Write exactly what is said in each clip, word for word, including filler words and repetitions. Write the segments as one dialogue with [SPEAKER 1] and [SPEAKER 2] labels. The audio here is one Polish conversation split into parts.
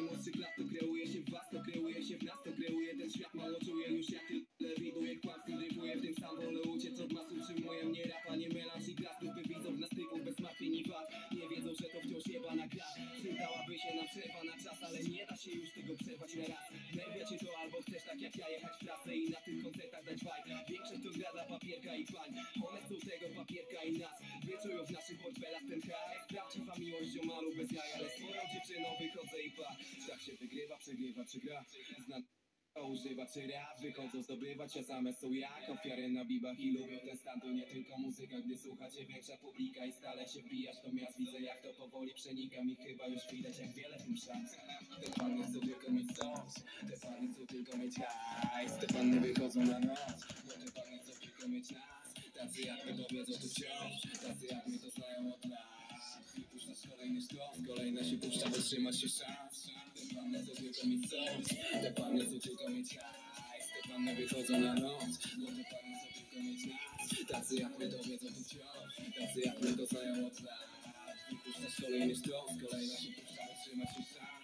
[SPEAKER 1] najmłodszych lat to kreuje się w was, to kreuje się w nas, to kreuje ten świat. Mało czuję już jak tyle widuję kłamstw, dryfuję w tym sam wolę uciec od mas. Utrzymuję mnie rapa, nie melanż i gras. Grupy widzów nas typów bez martwień i wad. Nie wiedzą, że to wciąż jebana gra. Przydałaby się nam przerwa na czas, ale nie da się już tego przerwać na raz. Nerwia cię to albo chcesz tak jak ja jechać w trasę i na tych koncertach dać vibe. Większość to gra dla papierka i pań. One chcą tego papierka i nas. Wyczują w naszych portfelach ten hajs. Prawdziwa miłość ziomalu bez jaj, ale z moją dziewczyną wychodzę i pa. Tak się wygrywa, przegrywa czy gra. Znam używa czy rap, wychodzą zdobywać, a same są jak ofiary na bibach i lubią ten stan. To nie tylko muzyka, gdy słuchacie większa publika i stale się wbijasz do miast. Widzę jak to powoli przenika mi, chyba już widać jak wiele w tym szans. Te panny chcą tylko mieć sos, te panny chcą tylko mieć hajs. Te panny wychodzą na noc, bo te panny chcą tylko mieć nas. Tacy jak my to wiedzą tu wciąż, tacy jak my to znają od lat. I puszczasz kolejny sztos, kolejna się puszcza, bo trzymać się szans. Te panny chcą tylko mieć sos, te panny chcą tylko mieć hajs. Te panny wychodzą na noc, bo te panny chcą tylko mieć nas. Tacy jak my to wiedzą tu wciąż, tacy jak my to znają od lat. I puszczasz kolejny sztos, kolejna się puszcza, bo trzymać się szans.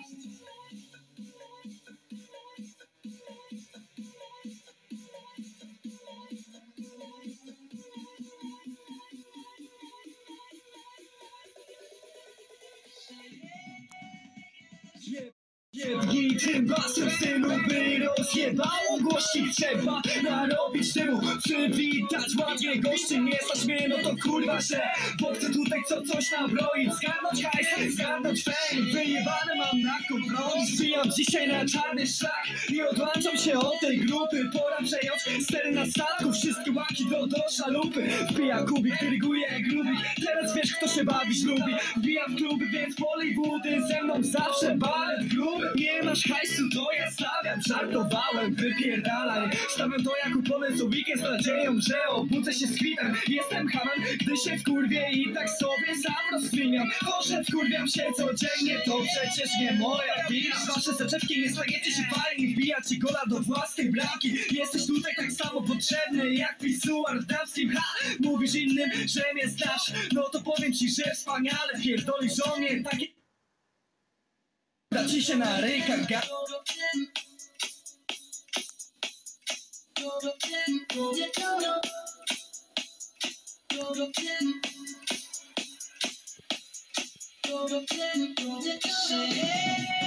[SPEAKER 2] Jebnij tym basem synu, by rozjebało głośnik. Trzeba narobić temu, przywitać ładnie gości. Nie stać mnie, no to kurwa, że bo chcę tutaj co coś nabroić. Zgarnąć hajs, zgarnąć fame. Wyjebane mam na kompromis. Zbijam dzisiaj na czarny szlak i odłączam się od tej grupy. Pora przejąć stery na statku, wszystkie łaki do, do szalupy. Wbija kubik, dyryguje grubik. Teraz wiesz kto się bawić lubi. Wbijam w kluby, więc polej wody. Ze mną zawsze balet gruby. Nie masz hajsu, to ja stawiam. Żartowałem, wypierdalaj. Stawiam to jak upomnę co weekend z nadzieją, że obudzę się z kwitem. Jestem hamem, gdy się wkurwię i tak sobie sam rozkminiam. To, że wkurwiam się codziennie, to przecież nie moja wina. Wasze soczewki nie stajecie się fajni. Wbijacie gola do własnej bramki. Jesteś tutaj tak samo potrzebny jak pisuar w damskim. Ha! Mówisz innym, że mnie znasz. No to powiem ci, że wspaniale. Pierdolisz o mnie takie da ci się na rękach ga... Shit.